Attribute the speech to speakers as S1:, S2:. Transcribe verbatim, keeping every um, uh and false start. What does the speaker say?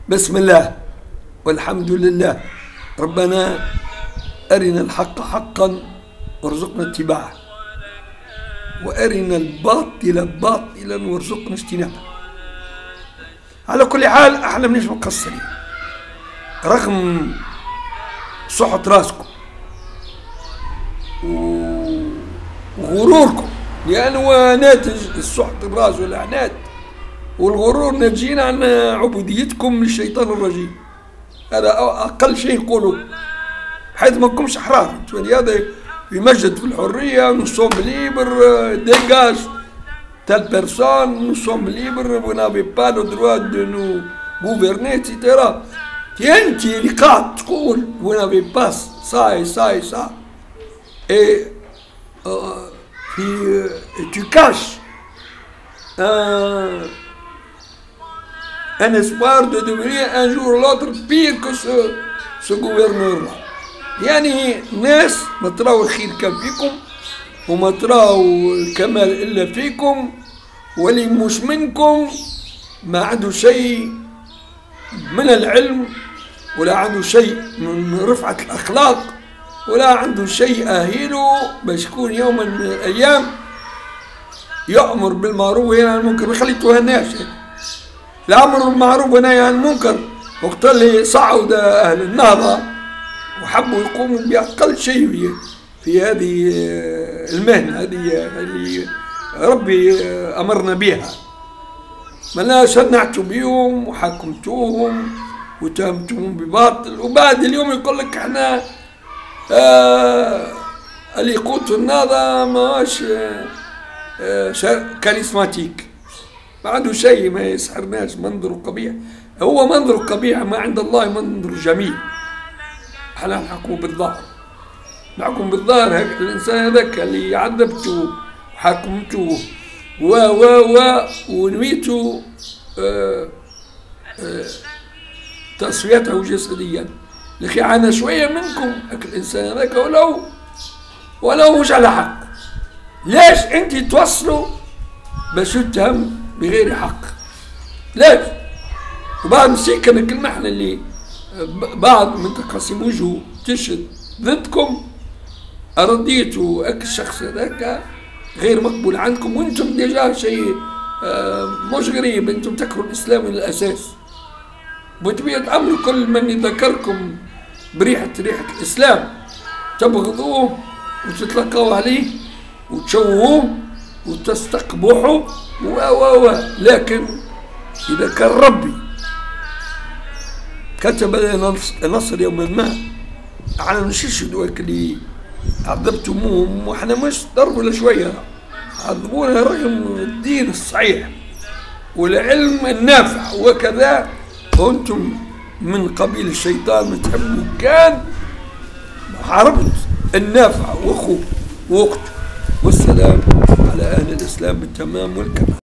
S1: بسم الله والحمد لله. ربنا أرنا الحق حقا وارزقنا اتباعه، وأرنا الباطل باطلا وارزقنا اجتنابه. على كل حال احنا مش مقصرين رغم صحة راسكم وغروركم، لأن هو ناتج صحة الراس والعناد والغرور ناتجين عن عبوديتكم للشيطان الرجيم. هذا أقل شيء يقولوا، حيث ما نكونش أحرار. هذا يمجد في الحرية، nous sommes libres, dégage telle personne, nous sommes libres, vous n'avez pas le droit de nous gouverner, et cetera. أنت اللي قاعد تقول vous n'avez pas ça et ça et ça, et euh, puis tu caches un, un espoir de devenir un jour ou l'autre pire que ce, ce gouverneur-là. يعني ناس ما تراو الخير كان فيكم وما تراو الكمال إلا فيكم، واللي مش منكم ما عنده شيء من العلم، ولا عنده شيء من رفعة الأخلاق، ولا عنده شيء أهيله باش يكون يوما من الأيام يأمر بالمعروف وينهى عن المنكر. ما خليتوهناش الأمر بالمعروف والنهي عن المنكر وقت اللي صعد أهل النهضة وحبوا يقوموا بأقل شيء في هذه المهنة هذه اللي ربي أمرنا بها. ما شنعتوا بيهم وحكمتوهم وتهمتوهم بباطل، وبعد اليوم يقول لك احنا آه اللي يقود النهضة ماهوش آه كاريزماتيك، ما عنده شيء، ما يسحرناش، منظره قبيح. هو منظره قبيح، ما عند الله منظره جميل. احنا نحكموا بالظاهر، نحكم بالظاهر. الانسان هذاك اللي عذبته وحكمته و و و ونويته آه آه تصفيته جسديا، لكن عانى شويه منكم الانسان هذاك ولو ولو مش على حق. ليش انت توصلوا باش يتهم بغير حق؟ ليش؟ وبعد مسيكن المحنه اللي بعض من تقاسم وجهه تشهد ضدكم، أرضيتوا أك الشخص هذاك غير مقبول عندكم، وانتم ديجا شيء مش غريب، انتم تكرهوا الإسلام من الأساس. بطبيعة أمر كل من يذكركم بريحة ريحة الإسلام تبغضوه وتتلقوا عليه وتشوهوه وتستقبحوا و و و لكن إذا كان ربي كتب لنا نصر يوما ما، احنا مش هذوك اللي عذبتموهم، واحنا مش ضرب ولا شويه، عذبونا رغم الدين الصحيح والعلم النافع وكذا، وانتم من قبيل الشيطان بتحبوا كان محاربة النافع واخوه وقته. والسلام على اهل الاسلام بالتمام والكمال.